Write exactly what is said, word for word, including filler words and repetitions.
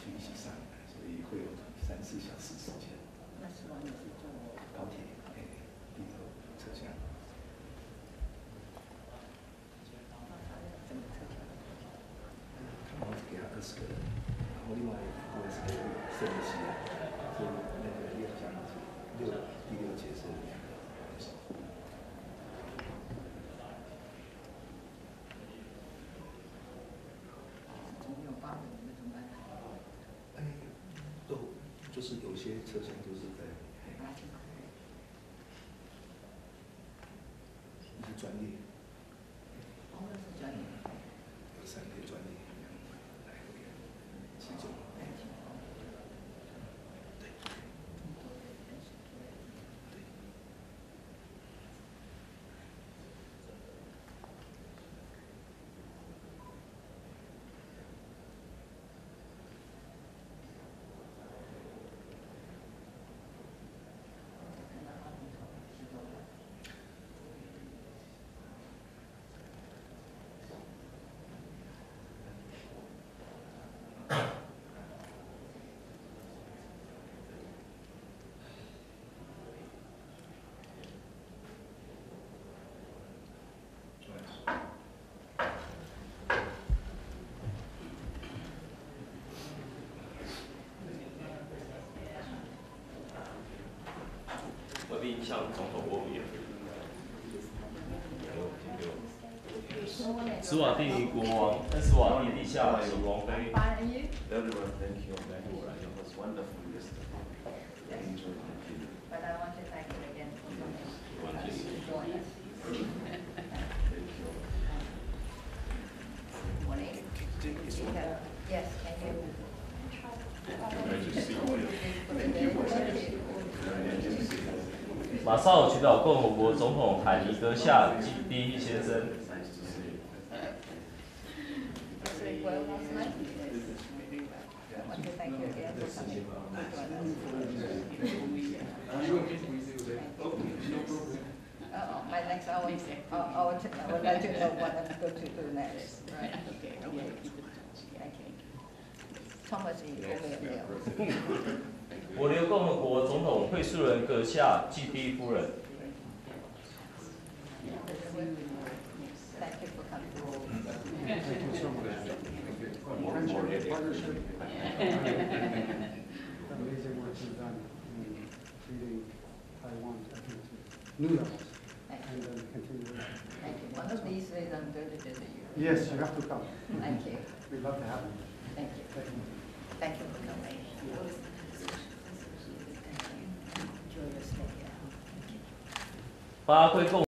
去一起上来，所以会有三四小时时间。 那是往你是坐高铁，哎，第一个车厢。 怎么车厢？ 他好像给他二十个人，然后另外一个是那个摄影师啊，是那个六箱六第六节是两个人手。 总有八个人，那怎么办？ 哎，都就是有些车厢都是在。是专业。 哦，那是专业。 有三类专业来回集中。对。 我第一向总统握笔。斯瓦蒂尼国王，但斯瓦蒂地下有王妃。 Everyone, thank you. Thank you. It was wonderful yesterday. I enjoyed it. But I want to thank you again for coming to join us. Thank you. Morning. Yes, can you? Thank you. 马绍尔群岛共和国总统海尼阁下及第一先生。 Sleep well last night? I want to thank you again for coming to join us. Uh-oh, my next hour, I, I, would, I would like to know what I'm going to do next. Right. Okay, okay. Thank you. Thomas, you over there. 帛琉共和国总统惠恕仁阁下暨第一夫人。 Thank you for coming. Thank you so much. More, more partnership. Amazing work you've done in treating Taiwan to new levels and then continue. Thank you. One of these days I'm going to visit you. Yes, you have to come. Thank you. We'd love to have you. Thank you. Thank you. Thank you for coming. Enjoy your stay here. 巴拉圭共